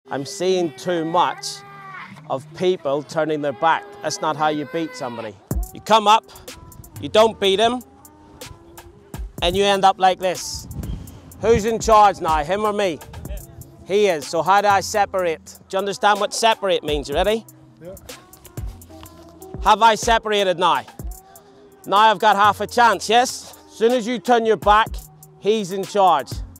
I'm seeing too much of people turning their back. That's not how you beat somebody. You come up, you don't beat him, and you end up like this. Who's in charge now, him or me? Yeah. He is, so how do I separate? Do you understand what separate means? You ready? Yeah. Have I separated now? Now I've got half a chance, yes? As soon as you turn your back, he's in charge.